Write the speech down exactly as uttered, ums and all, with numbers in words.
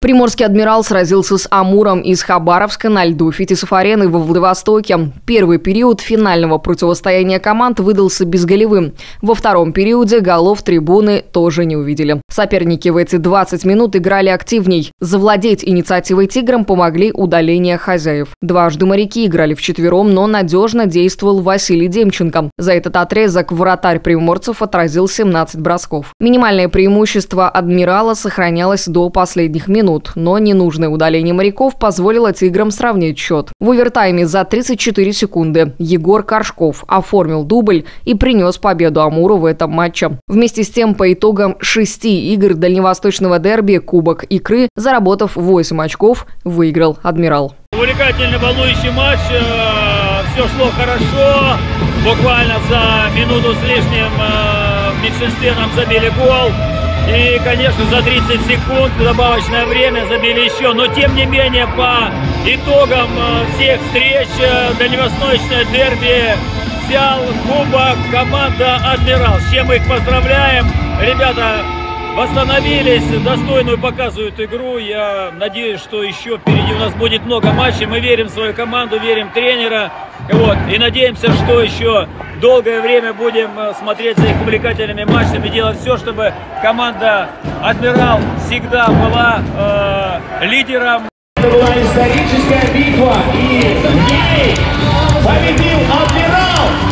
Приморский «Адмирал» сразился с «Амуром» из Хабаровска на льду Фетисов-арены во Владивостоке. Первый период финального противостояния команд выдался безголевым. Во втором периоде голов трибуны тоже не увидели. Соперники в эти двадцать минут играли активней. Завладеть инициативой «Тиграм» помогли удаления хозяев. Дважды моряки играли вчетвером, но надежно действовал Василий Демченко. За этот отрезок вратарь приморцев отразил семнадцать бросков. Минимальное преимущество «Адмирала» сохранялось до последних минут. Но ненужное удаление моряков позволило «Тиграм» сравнять счет. В овертайме за тридцать четыре секунды Егор Коршков оформил дубль и принес победу «Амуру» в этом матче. Вместе с тем, по итогам шести игр дальневосточного дерби Кубок Икры, заработав восемь очков, выиграл «Адмирал». Увлекательный, волнующий матч. Все шло хорошо. Буквально за минуту с лишним в меньшинстве нам забили гол. И, конечно, за тридцать секунд в добавочное время забили еще. Но, тем не менее, по итогам всех встреч дальневосточное дерби взял кубок команда «Адмирал». С чем мы их поздравляем. Ребята восстановились, достойную показывают игру. Я надеюсь, что еще впереди у нас будет много матчей. Мы верим в свою команду, верим в тренера. Вот. И надеемся, что еще долгое время будем смотреть за их увлекательными матчами, делать все, чтобы команда «Адмирал» всегда была э, лидером. Это была историческая битва, и в ней победил «Адмирал».